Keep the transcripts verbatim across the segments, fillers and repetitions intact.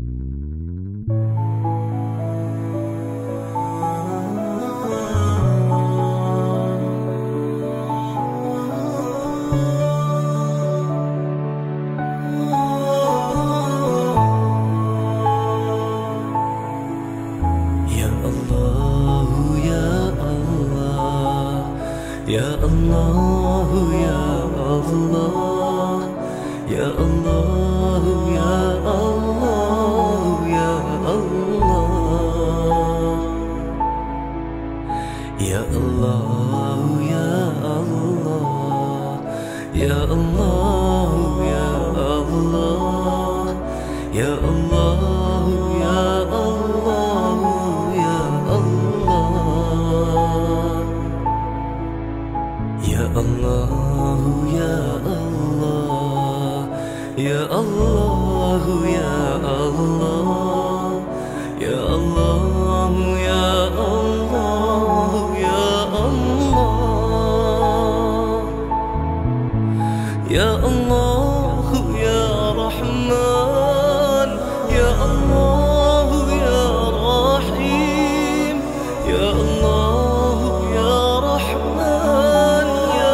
Ya Allah, Ya Allah, Ya Allah, Ya Allah, Ya Allah, Ya Allah, Ya Allah, Ya Allah, Ya Allah, Ya Allah, Ya Allah, Ya Allah. Ya Allah, Ya Allah, Ya Allah, Ya Allah, Ya Allah, Ya Allah, Ya Allah, Ya Allah, Ya Rahman, Ya Allah, Ya Rahim, Ya Allah, Ya Rahman,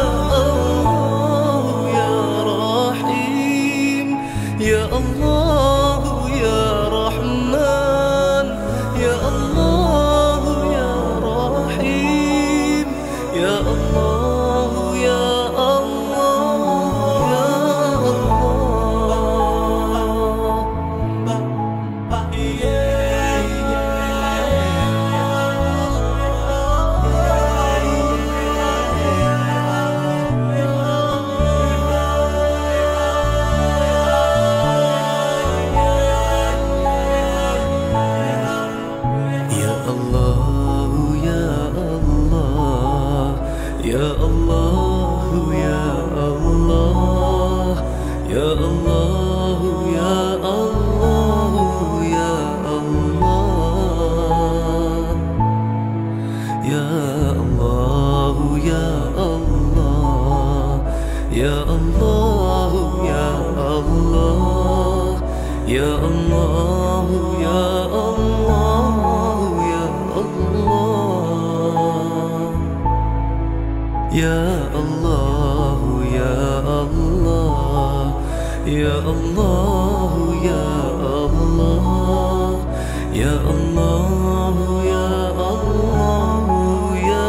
Ya Allah, Ya Rahman, Ya Allah, Ya Rahim, Ya Allah, Ya Allah, Ya Ya Allah, Ya Allah, Ya Allah, Ya Allah, Ya Allah, Ya Allah, Ya Allah, Ya Allah, Ya Allah, Ya Allah, Ya Allah, Ya Allah. Ya Allah, Ya Allah, Ya Allah, Ya Allah, Ya Allah, Ya Allah, Ya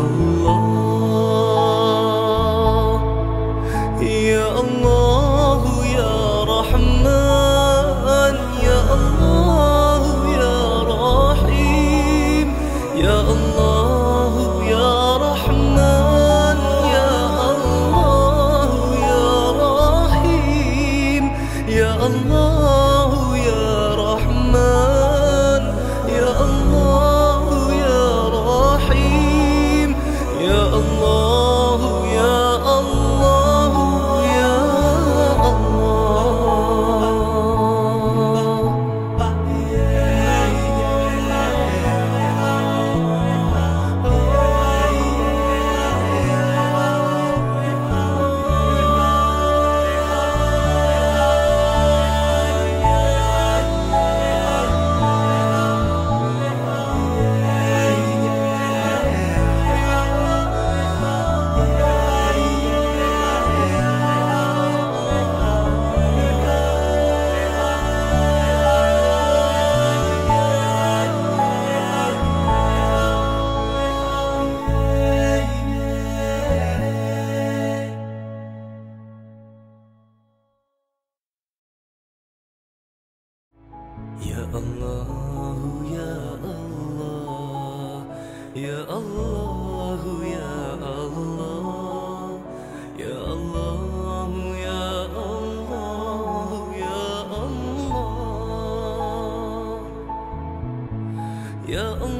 Allah, Ya Allah, Ya Rahman, Ya Allah, Ya Rahim, Ya Allah, Ya Rahman, Ya Allah, Ya Rahim, Ya Allah, Ya Rahman, Ya Allah, Ya Rahim, Ya Allah, Ya Allah, Ya Ya Allah, Ya Allah, Ya Allah, Ya Allah, Ya Allah, Ya Allah, Ya Allah, Ya Allah.